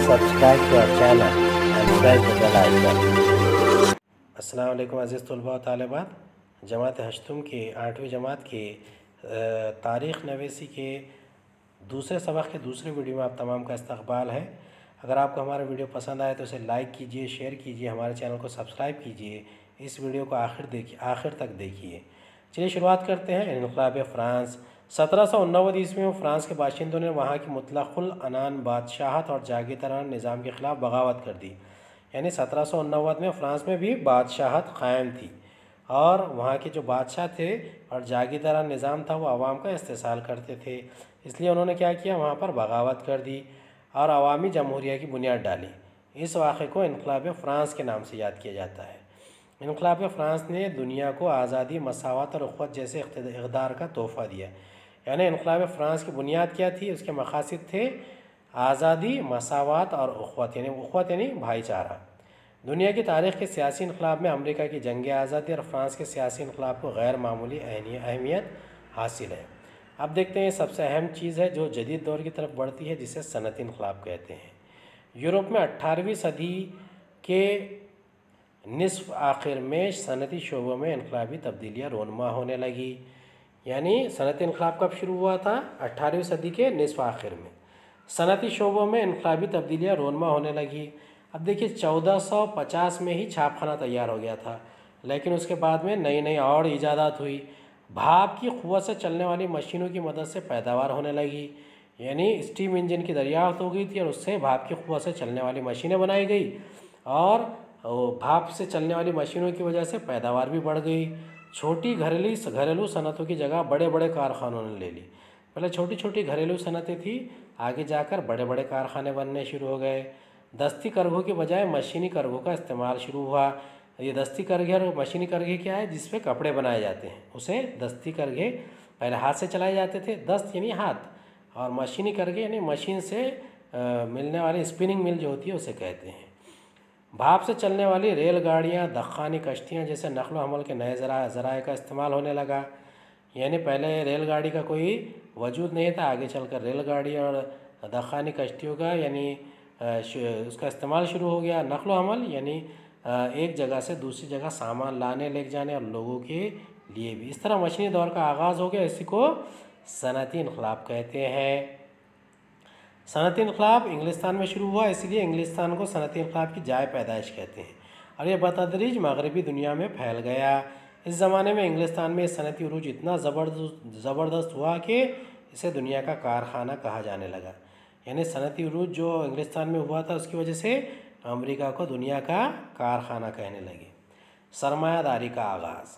subscribe to our channel and press the bell icon. अस्सलाम वालेकुम अज़ीज़ तलबा व तालिबात। जमात हश्तुम के 8वीं जमात के तारीख़ नवीसी के दूसरे सबक के दूसरे वीडियो में आप तमाम का इस्तक़बाल है। अगर आपको हमारा वीडियो पसंद आए तो इसे लाइक कीजिए, शेयर कीजिए, हमारे चैनल को सब्सक्राइब कीजिए। इस वीडियो को आखिर तक देखिए। चलिए शुरुआत करते हैं। इनक़लाब फ़्रांस 1789 ईस्वी में फ़्रांस के बाशिंदों ने वहाँ की मुतलक़ुल अनान बादशाहत और जागीरदाराना निज़ाम के ख़िलाफ़ बगावत कर दी। यानी 1789 में फ़्रांस में भी बादशाहत क़ायम थी और वहाँ के जो बादशाह थे और जागीरदाराना निज़ाम था वो आवाम का इस्तेसाल करते थे। इसलिए उन्होंने क्या किया, वहाँ पर बगावत कर दी और अवामी जमहूरिया की बुनियाद डाली। इस वाक़े को इनक़लाब फ़्रांस के नाम से याद किया जाता है। इनक़लाब फ़्रांस ने दुनिया को आज़ादी, मसावत और उख़्वत जैसे इक़्तिदार का तोहफ़ा दिया। यानी इनक़लाब फ़्रांस की बुनियाद क्या थी, उसके मक़ासिद थे आज़ादी, मसावत और उख़्वत यानी भाईचारा। दुनिया की तारीख़ के सियासी इनक़लाब में अमेरिका की जंग आज़ादी और फ़्रांस के सियासी इनक़लाब को गैर मामूली अहमियत हासिल है। अब देखते हैं सबसे अहम चीज़ है जो जदीद दौर की तरफ बढ़ती है, जिसे सनती इनक़लाब कहते हैं। यूरोप में 18वीं सदी के निसफ़ आखिर में सनती शोबों में इनक़लाबी तब्दीलियाँ रोनमा होने लगी। यानी सनती इनक़लाब कब शुरू हुआ था? 18वीं सदी के निसफ़ आखिर में सनती शोबों में इनक़लाबी तब्दीलियाँ रोनमा होने लगी। अब देखिए 1450 में ही छापखाना तैयार हो गया था, लेकिन उसके बाद में नई नई और ईजादात हुई। भाप की क़ुव्वत से चलने वाली मशीनों की मदद से पैदावार होने लगी। यानी स्टीम इंजन की दरियाफ्त हो गई थी और उससे भाप की क़ुव्वत से चलने वाली मशीनें बनाई गई और भाप से चलने वाली मशीनों की वजह से पैदावार भी बढ़ गई। छोटी घरेलू सनतों की जगह बड़े बड़े कारखानों ने ले ली। पहले छोटी छोटी घरेलू सनतें थी, आगे जाकर बड़े बड़े कारखाने बनने शुरू हो गए। दस्ती करघों के बजाय मशीनी करघों का इस्तेमाल शुरू हुआ। ये दस्ती करघे और मशीनी करघे क्या है? जिस पे कपड़े बनाए जाते हैं उसे दस्ती करघे पहले हाथ से चलाए जाते थे, दस्त यानी हाथ, और मशीनी करघे यानी मशीन से मिलने वाली स्पिनिंग मिल जो होती है उसे कहते हैं। भाप से चलने वाली रेलगाड़ियाँ, दख्खानी कश्तियाँ जैसे नक़्ल व हमल के नए ज़राए का इस्तेमाल होने लगा। यानी पहले रेलगाड़ी का कोई वजूद नहीं था, आगे चलकर रेलगाड़ी और दख्खानी कश्तियों का यानी उसका इस्तेमाल शुरू हो गया। नक़्ल व हमल यानी एक जगह से दूसरी जगह सामान लाने ले जाने और लोगों के लिए भी। इस तरह मशीनी दौर का आगाज़ हो गया। इसी को सनती इनक़लाब कहते हैं। सनती इनक़लाब इंग्लिस्तान में शुरू हुआ, इसलिए इंग्लिस्तान को सनती इनक़लाब की जाए पैदाइश कहते हैं और यह बतदरीज मगरबी दुनिया में फैल गया। इस ज़माने में इंग्लिस्तान में सनती उरूज इतना ज़बरदस्त हुआ कि इसे दुनिया का कारखाना कहा जाने लगा। यानी सनती उरूज जो इंग्लिस्तान में हुआ था उसकी वजह से अमेरिका को दुनिया का कारखाना कहने लगे। सरमायादारी का आगाज़।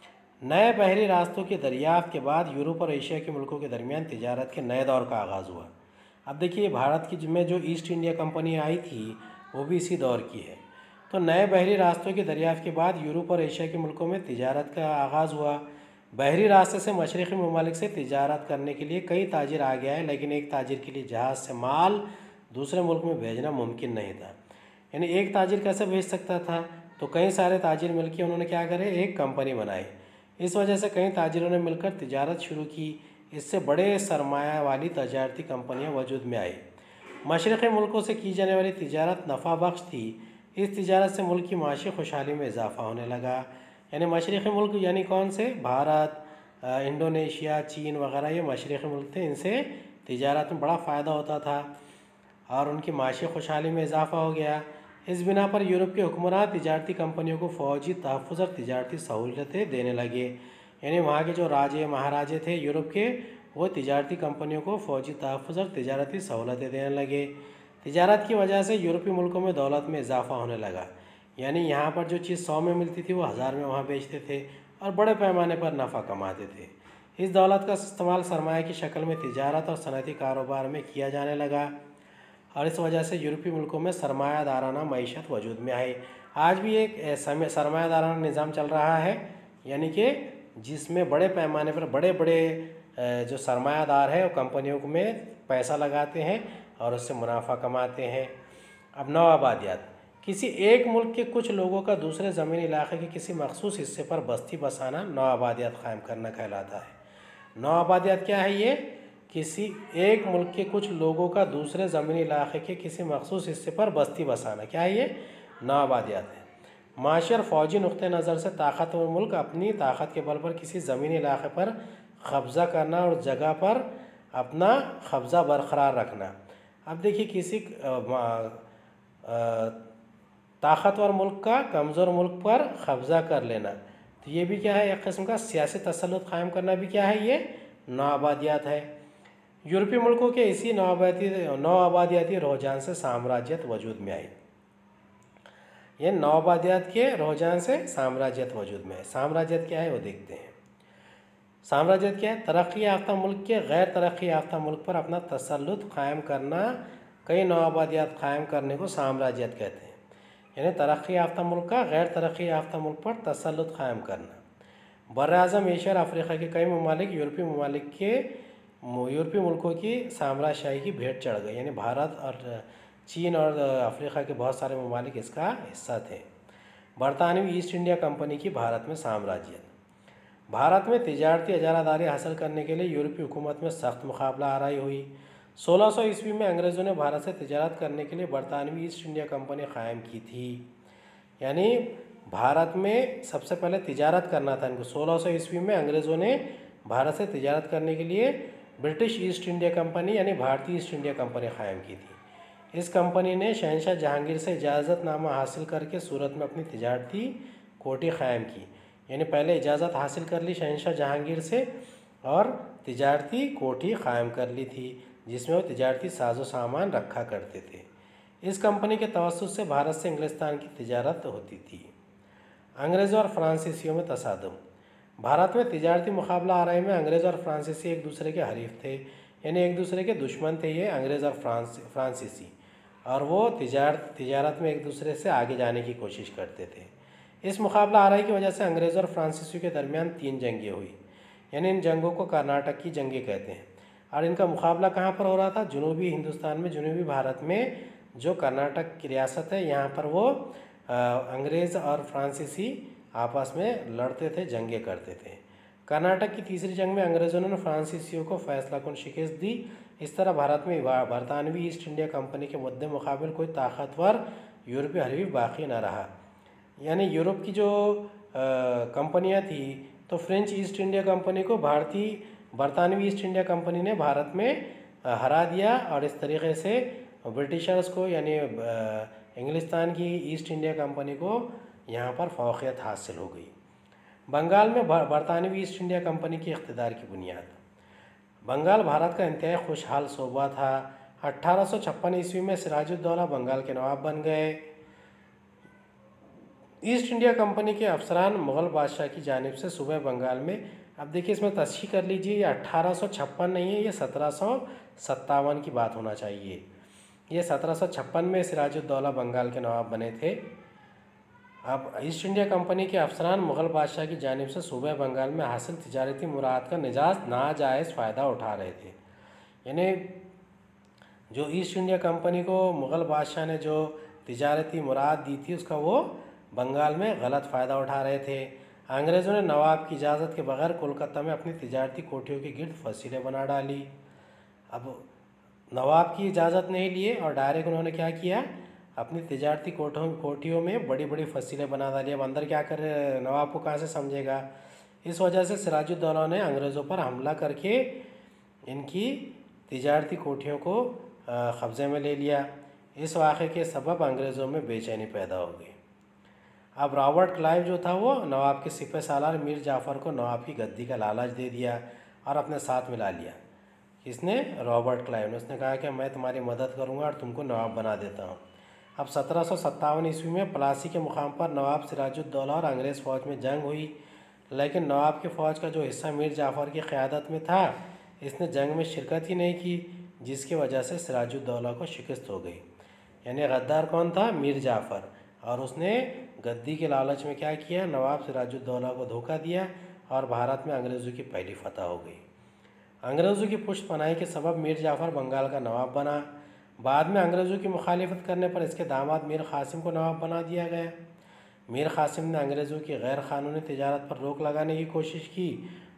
नए बहरी रास्तों की दरियाफ्त के बाद यूरोप और एशिया के मुल्कों के दरमियान तिजारत के नए दौर का आगाज़ हुआ। अब देखिए भारत की में जो ईस्ट इंडिया कंपनी आई थी वो भी इसी दौर की है। तो नए बहरी रास्तों की दरियाफ्त के बाद यूरोप और एशिया के मुल्कों में तिजारत का आगाज़ हुआ। बहरी रास्ते से मशरक़ी ममालिक से तिजारत करने के लिए कई ताजिर आ गया है, लेकिन एक ताजिर के लिए जहाज़ से माल दूसरे मुल्क में भेजना मुमकिन नहीं था। यानी एक ताजिर कैसे भेज सकता था? तो कई सारे ताजिर मिलकर उन्होंने क्या करे, एक कंपनी बनाई। इस वजह से कई ताजिरों ने मिलकर तिजारत शुरू की। इससे बड़े सरमाया वाली तजारती कंपनियां वजूद में आई। मशरक़ी मुल्कों से की जाने वाली तिजारत नफ़ा बख्श थी। इस तिजारत से मुल्क की माशी खुशहाली में इजाफ़ा होने लगा। यानी मशरक़ी मुल्क यानी कौन से? भारत, इंडोनेशिया, चीन वगैरह ये मशरक़ी मुल्क थे। इनसे तिजारत में बड़ा फ़ायदा होता था और उनकी माशी खुशहाली में इजाफ़ा हो गया। इस बिना पर यूरोप के हुक्मरान तिजारती कंपनियों को फ़ौजी तहफ़्फ़ुज़ और तिजारती सहूलतें देने लगे। यानी वहाँ के जो राजे महाराजे थे यूरोप के, वो तिजारती कंपनियों को फ़ौजी तहफ़्फ़ुज़ और तिजारती सहूलतें देने लगे। तिजारत की वजह से यूरोपीय मुल्कों में दौलत में इजाफ़ा होने लगा। यानी यहाँ पर जो चीज़ 100 में मिलती थी वो 1000 में वहाँ बेचते थे और बड़े पैमाने पर नफ़ा कमाते थे। इस दौलत का इस्तेमाल सरमाया की शक्ल में तिजारत और सनती कारोबार में किया जाने लगा और इस वजह से यूरोपीय मुल्कों में सरमायादाराना मईशत वजूद में आई। आज भी एक सरमायादाराना निज़ाम चल रहा है, यानी कि जिसमें बड़े पैमाने पर बड़े बड़े जो सरमायादार है वो कंपनियों में पैसा लगाते हैं और उससे मुनाफा कमाते हैं। अब नौआबादियात। किसी एक मुल्क के कुछ लोगों का दूसरे ज़मीनी इलाके के किसी मखसूस हिस्से पर बस्ती बसाना नौआबादियात क़ायम करना कहलाता है। नौआबादियात क्या है? ये किसी एक मुल्क के कुछ लोगों का दूसरे ज़मीनी इलाके के किसी मखसूस हिस्से पर बस्ती बसाना, क्या है ये? नौआबादियात है। माशी और फ़ौजी नुक़्ते नज़र से ताकतवर मुल्क अपनी ताकत के बल पर किसी ज़मीनी इलाके पर कब्ज़ा करना और जगह पर अपना कब्ज़ा बरकरार रखना। अब देखिए, किसी ताकतवर मुल्क का कमज़ोर मुल्क पर कब्ज़ा कर लेना, तो ये भी क्या है? एक किस्म का सियासी तसल्लुत क़ायम करना भी क्या है? ये नौआबादियात है। यूरोपीय मुल्कों के इसी नौआबादियाती रुझान से साम्राज्यत वजूद में आई। ये नौआबादियात के रुझान से साम्राज्यत वजूद में है। साम्राज्यत क्या है वो देखते हैं। साम्राज्यत क्या है? तरक्की याफ्ता मुल्क के गैर तरक्की याफ्ता मुल्क पर अपना तसल्लुत क़ायम करना, कई नौआबादियात क़ायम करने को साम्राज्यत कहते हैं। यानी तरक्की याफ्ता मुल्क का गैर तरक्की याफ्ता मुल्क पर तसल्लुत क़ायम करना। बर्र-ए-आज़म एशिया और अफ्रीका के कई ममालिक यूरोपीय मुल्कों की साम्राज्यशाही की भेंट चढ़ गए। यानी भारत और चीन और अफ्रीका के बहुत सारे ममालिक इसका हिस्सा थे। बरतानवी ईस्ट इंडिया कंपनी की भारत में साम्राज्यत। भारत में तिजारती इजारादारी हासिल करने के लिए यूरोपीय हुकूमत में सख्त मुकाबला आराई हुई। 1600 ईस्वी में अंग्रेज़ों ने भारत से तिजारत करने के लिए बरतानवी ईस्ट इंडिया कंपनी क़ायम की थी। यानी भारत में सबसे पहले तिजारत करना था इनको। 1600 ईस्वी में अंग्रेज़ों ने भारत से तिजारत करने के लिए ब्रिटिश ईस्ट इंडिया कंपनी यानी भारतीय ईस्ट इंडिया कंपनी क़ायम की थी। इस कंपनी ने शहंशाह जहांगीर से इजाज़तनामा हासिल करके सूरत में अपनी तिजारती कोठी क़ायम की। यानी पहले इजाज़त हासिल कर ली शहंशाह जहांगीर से और तिजारती कोठी क़ायम कर ली थी, जिसमें वो तिजारती साजो सामान रखा करते थे। इस कंपनी के तवस्सुत से भारत से इंग्लिस्तान की तिजारत होती थी। अंग्रेज़ों और फ्रांसीसियों में तसादुम। भारत में तिजारती मुकाबला आराई में अंग्रेज़ और फ्रांसीसी एक दूसरे के हरीफ थे, यानी एक दूसरे के दुश्मन थे ये अंग्रेज़ और फ्रांसीसी, और वो तिजारत में एक दूसरे से आगे जाने की कोशिश करते थे। इस मुकाबला आराई की वजह से अंग्रेज़ों और फ्रांसीसियों के दरमियान 3 जंगें हुई। यानी इन जंगों को कर्नाटक की जंगें कहते हैं। और इनका मुकाबला कहाँ पर हो रहा था? जनूबी हिंदुस्तान में, जनूबी भारत में जो कर्नाटक की रियासत है, यहाँ पर वो अंग्रेज़ और फ्रांसीसी आपस में लड़ते थे, जंगें करते थे। कर्नाटक की तीसरी जंग में अंग्रेज़ों ने फ्रांसीसियों को फैसलाकुन शिकस्त दी। इस तरह भारत में बरतानवी ईस्ट इंडिया कंपनी के मुद्दे मुकाबिल कोई ताकतवर यूरोपीय हरीफ बाकी न रहा। यानी यूरोप की जो कंपनियाँ थी, तो फ्रेंच ईस्ट इंडिया कंपनी को बरतानवी ईस्ट इंडिया कंपनी ने भारत में हरा दिया, और इस तरीके से ब्रिटिशर्स को यानी इंग्लिस्तान की ईस्ट इंडिया कंपनी को यहाँ पर फौक़ियत हासिल हो गई। बंगाल में बरतानवी ईस्ट इंडिया कंपनी की इक़्तिदार की बुनियाद। बंगाल भारत का इंतहाई खुशहाल सूबा था। 1856 ईस्वी में सिराजुद्दौला बंगाल के नवाब बन गए। ईस्ट इंडिया कंपनी के अफसरान मुग़ल बादशाह की जानिब से सूबे बंगाल में, अब देखिए इसमें तस्हीह कर लीजिए, ये 1856 नहीं है, ये 1757 की बात होना चाहिए। ये 1756 में सिराजुद्दौला बंगाल के नवाब बने थे। अब ईस्ट इंडिया कंपनी के अफसरान मुग़ल बादशाह की जानिब से सूबे बंगाल में हासिल तिजारती मुराद का नाजायज़ फ़ायदा उठा रहे थे। यानी जो ईस्ट इंडिया कंपनी को मुग़ल बादशाह ने जो तिजारती मुराद दी थी, उसका वो बंगाल में गलत फ़ायदा उठा रहे थे। अंग्रेज़ों ने नवाब की इजाज़त के बगैर कोलकाता में अपनी तिजारती कोठियों के गिर्द फसीलें बना डाली। अब नवाब की इजाज़त नहीं लिए और डायरेक्ट उन्होंने क्या किया, अपनी तिजारती कोठियों में बड़ी बड़ी फसीलें बना डाली। अब अंदर क्या कर रहे, नवाब को कहाँ से समझेगा। इस वजह से सिराजुद्दौला ने अंग्रेज़ों पर हमला करके इनकी तिजारती कोठियों को कब्ज़े में ले लिया। इस वाक़े के सबब अंग्रेज़ों में बेचैनी पैदा हो गई। अब रॉबर्ट क्लाइव जो था, वो नवाब के सिपह सालार मीर जाफ़र को नवाब की गद्दी का लालच दे दिया और अपने साथ मिला लिया। किसने? रॉबर्ट क्लाइव ने। उसने कहा कि मैं तुम्हारी मदद करूंगा और तुमको नवाब बना देता हूं। अब 1757 ईस्वी में प्लासी के मुकाम पर नवाब सिराजुद्दौला और अंग्रेज़ फ़ौज में जंग हुई, लेकिन नवाब की फ़ौज का जो हिस्सा मीर जाफ़र की क़यादत में था, इसने जंग में शिरकत ही नहीं की, जिसकी वजह से सिराजुद्दौला को शिकस्त हो गई। यानी गद्दार कौन था? मीर जाफ़र। और उसने गद्दी के लालच में क्या किया, नवाब सिराजुद्दौला को धोखा दिया और भारत में अंग्रेज़ों की पहली फतह हो गई। अंग्रेज़ों की पुष्ट पनाही के सबब मीर जाफ़र बंगाल का नवाब बना। बाद में अंग्रेज़ों की मुखालिफत करने पर इसके दामाद मीर क़ासिम को नवाब बना दिया गया। मीर क़ासिम ने अंग्रेज़ों की गैर क़ानूनी तिजारत पर रोक लगाने की कोशिश की,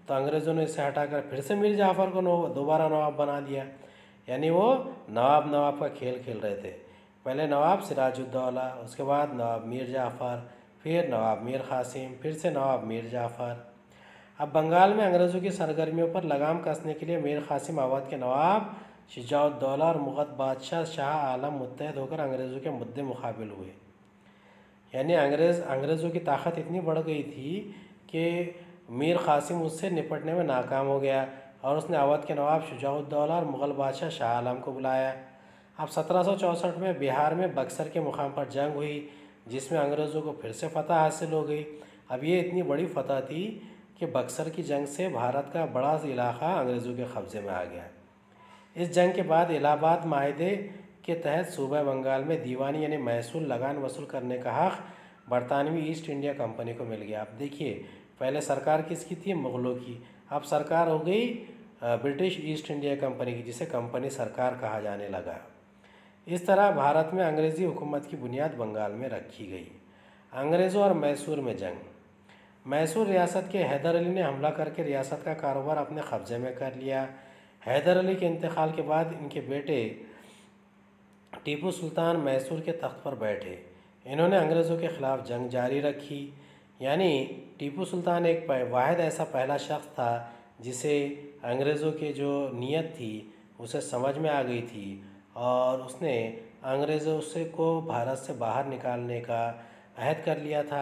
तो अंग्रेज़ों ने इसे हटाकर फिर से मीर जाफ़र को दोबारा नवाब बना दिया। यानी वो नवाब नवाब का खेल खेल रहे थे। पहले नवाब सिराजुद्दौला, उसके बाद नवाब मीर जाफ़र, फिर नवाब मीर क़ासिम, फिर से नवाब मीर जाफ़र। अब बंगाल में अंग्रेज़ों की सरगर्मियों पर लगाम कसने के लिए मीर क़ासिम अवध के नवाब शुजाउद्दौला और मुग़ल बादशाह शाह आलम मुत्तहद होकर अंग्रेज़ों के मुद्दे मुकाबिल हुए। यानी अंग्रेज़ों की ताकत इतनी बढ़ गई थी कि मीर क़ासिम उससे निपटने में नाकाम हो गया और उसने अवध के नवाब शुजाउद्दौला और मुग़ल बादशाह शाह आलम को बुलाया। अब 1764 में बिहार में बक्सर के मुकाम पर जंग हुई, जिसमें अंग्रेज़ों को फिर से फतह हासिल हो गई। अब ये इतनी बड़ी फतह थी कि बक्सर की जंग से भारत का बड़ा इलाका अंग्रेज़ों के कब्ज़े में आ गया। इस जंग के बाद इलाहाबाद माहदे के तहत सूबा बंगाल में दीवानी यानी महसूल लगान वसूल करने का हक़ बरतानवी ईस्ट इंडिया कंपनी को मिल गया। अब देखिए, पहले सरकार किसकी थी? मुग़लों की। अब सरकार हो गई ब्रिटिश ईस्ट इंडिया कंपनी की, जिसे कंपनी सरकार कहा जाने लगा। इस तरह भारत में अंग्रेज़ी हुकूमत की बुनियाद बंगाल में रखी गई। अंग्रेज़ों और मैसूर में जंग। मैसूर रियासत के हैदर अली ने हमला करके रियासत का कारोबार अपने कब्ज़े में कर लिया। हैदर अली के इंतकाल के बाद इनके बेटे टीपू सुल्तान मैसूर के तख्त पर बैठे। इन्होंने अंग्रेज़ों के ख़िलाफ़ जंग जारी रखी। यानी टीपू सुल्तान एक वाहिद ऐसा पहला शख्स था जिसे अंग्रेज़ों की जो नीयत थी उसे समझ में आ गई थी और उसने अंग्रेज़ों को भारत से बाहर निकालने का अहद कर लिया था।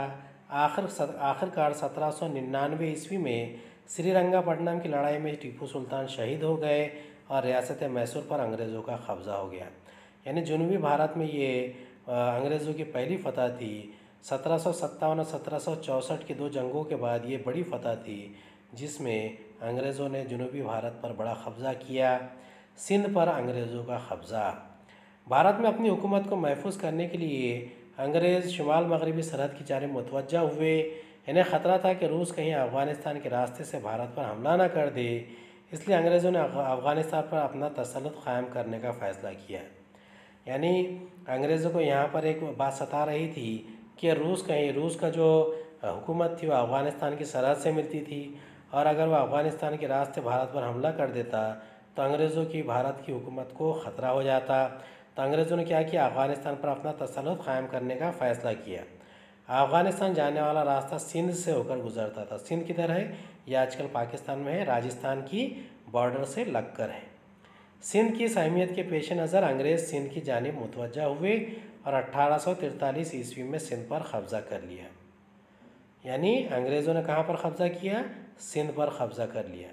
आखिरकार 1799 ईस्वी में श्रीरंगापट्टनम की लड़ाई में टीपू सुल्तान शहीद हो गए और रियासत मैसूर पर अंग्रेज़ों का कब्ज़ा हो गया। यानी जनूबी भारत में ये अंग्रेज़ों की पहली फतह थी। 1757 और 1764 की दो जंगों के बाद ये बड़ी फतह थी जिसमें अंग्रेज़ों ने जनूबी भारत पर बड़ा कब्ज़ा किया। सिंध पर अंग्रेज़ों का कब्ज़ा। भारत में अपनी हुकूमत को महफूज करने के लिए अंग्रेज़ शुमाल मगरबी सरहद की जानिब मुतवज्जा हुए। इन्हें ख़तरा था कि रूस कहीं अफ़गानिस्तान के रास्ते से भारत पर हमला न कर दे, इसलिए अंग्रेज़ों ने अफ़गानिस्तान पर अपना तसल्लुत क़ायम करने का फ़ैसला किया। यानी अंग्रेज़ों को यहाँ पर एक बात सता रही थी कि रूस का जो हुकूमत थी वह अफ़गानिस्तान की सरहद से मिलती थी और अगर वह अफ़गानिस्तान के रास्ते भारत पर हमला कर देता तो अंग्रेज़ों की भारत की हुकूमत को ख़तरा हो जाता। तो अंग्रेज़ों ने क्या किया? अफ़गानिस्तान पर अपना तसल्लुत क़ायम करने का फ़ैसला किया। अफ़गानिस्तान जाने वाला रास्ता सिंध से होकर गुज़रता था। सिंध किधर है? यह आजकल पाकिस्तान में है, राजस्थान की बॉर्डर से लगकर है। सिंध की इस अहमियत के पेश नज़र अंग्रेज़ सिंध की जानिब मुतवज्जा हुए और 1843 ईस्वी में सिंध पर कब्ज़ा कर लिया। यानी अंग्रेज़ों ने कहाँ पर कब्ज़ा किया? सिंध पर कब्ज़ा कर लिया।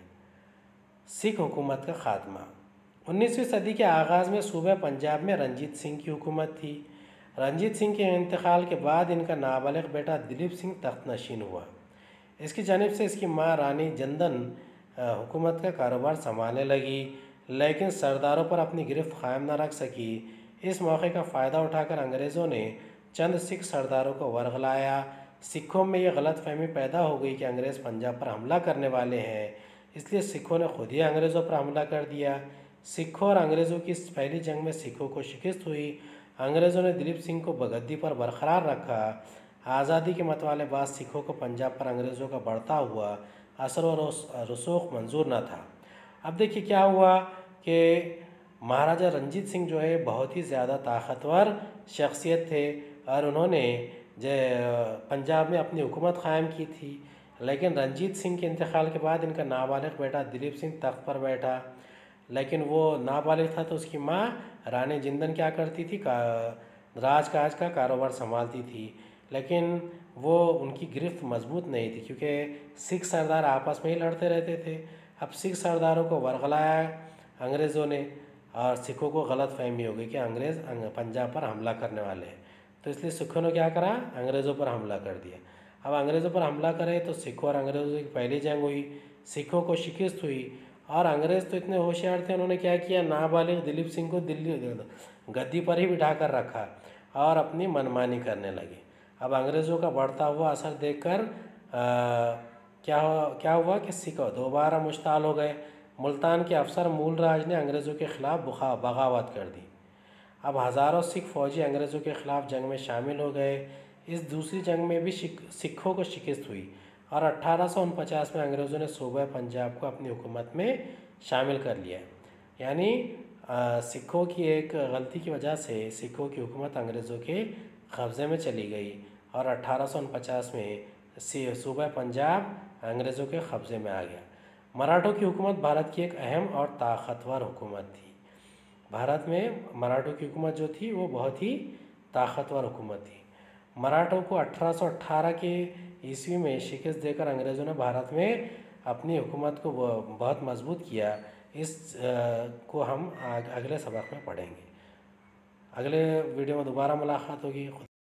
सिख हुकूमत का ख़ात्मा। 19वीं सदी के आगाज़ में सूबे पंजाब में रंजीत सिंह की हुकूमत थी। रंजीत सिंह के इंतकाल के बाद इनका नाबालिग बेटा दिलीप सिंह तख्त नशीन हुआ। इसकी जानिब से इसकी माँ रानी जंदन हुकूमत का कारोबार संभालने लगी, लेकिन सरदारों पर अपनी गिरफ्त कायम न रख सकी। इस मौके का फ़ायदा उठाकर अंग्रेज़ों ने चंद सिख सरदारों को वर्गलाया। सिखों में यह गलतफहमी पैदा हो गई कि अंग्रेज़ पंजाब पर हमला करने वाले हैं, इसलिए सिखों ने खुद ही अंग्रेज़ों पर हमला कर दिया। सिखों और अंग्रेज़ों की इस पहली जंग में सिखों को शिकस्त हुई। अंग्रेज़ों ने दिलीप सिंह को बगद्दी पर बरकरार रखा। आज़ादी के मतवाले बाद सिखों को पंजाब पर अंग्रेज़ों का बढ़ता हुआ असर और रसूख मंजूर न था। अब देखिए क्या हुआ कि महाराजा रंजीत सिंह जो है बहुत ही ज़्यादा ताकतवर शख्सियत थे और उन्होंने पंजाब में अपनी हुकूमत क़ायम की थी। लेकिन रंजीत सिंह के इंतकाल के बाद इनका नाबालिग बेटा दिलीप सिंह तख्त पर बैठा, लेकिन वो नाबालिग था तो उसकी माँ रानी जिंदन क्या करती थी? राजकाज का कारोबार संभालती थी, लेकिन वो उनकी गिरफ्त मजबूत नहीं थी क्योंकि सिख सरदार आपस में ही लड़ते रहते थे। अब सिख सरदारों को वर्गलाया अंग्रेज़ों ने और सिखों को गलत फहमी हो गई कि अंग्रेज़ पंजाब पर हमला करने वाले हैं, तो इसलिए सिखों ने क्या करा? अंग्रेज़ों पर हमला कर दिया। अब अंग्रेज़ों पर हमला करे तो सिखों और अंग्रेज़ों की पहली जंग हुई, सिखों को शिकस्त हुई और अंग्रेज़ तो इतने होशियार थे, उन्होंने क्या किया? नाबालिग दिलीप सिंह को दिल्ली गद्दी पर ही बिठा कर रखा और अपनी मनमानी करने लगे। अब अंग्रेज़ों का बढ़ता हुआ असर देखकर क्या हुआ कि सिख दोबारा मुश्ताल हो गए। मुल्तान के अफसर मूलराज ने अंग्रेज़ों के ख़िलाफ़ बगावत कर दी। अब हज़ारों सिख फ़ौजी अंग्रेज़ों के ख़िलाफ़ जंग में शामिल हो गए। इस दूसरी जंग में भी सिखों को शिकस्त हुई और 1849 में अंग्रेज़ों ने सूबा पंजाब को अपनी हुकूमत में शामिल कर लिया। यानी सिखों की एक गलती की वजह से सिखों की हुकूमत अंग्रेज़ों के कब्ज़े में चली गई और 1849 में सूबा पंजाब अंग्रेज़ों के कब्ज़े में आ गया। मराठों की हुकूमत भारत की एक अहम और ताकतवर हुकूमत थी। भारत में मराठों की हुकूमत जो थी वो बहुत ही ताकतवर हुकूमत थी। मराठों को 1818 के ईस्वी में शिकस्त देकर अंग्रेज़ों ने भारत में अपनी हुकूमत को बहुत मजबूत किया। इस को हम अगले सबक में पढ़ेंगे। अगले वीडियो में दोबारा मुलाकात होगी।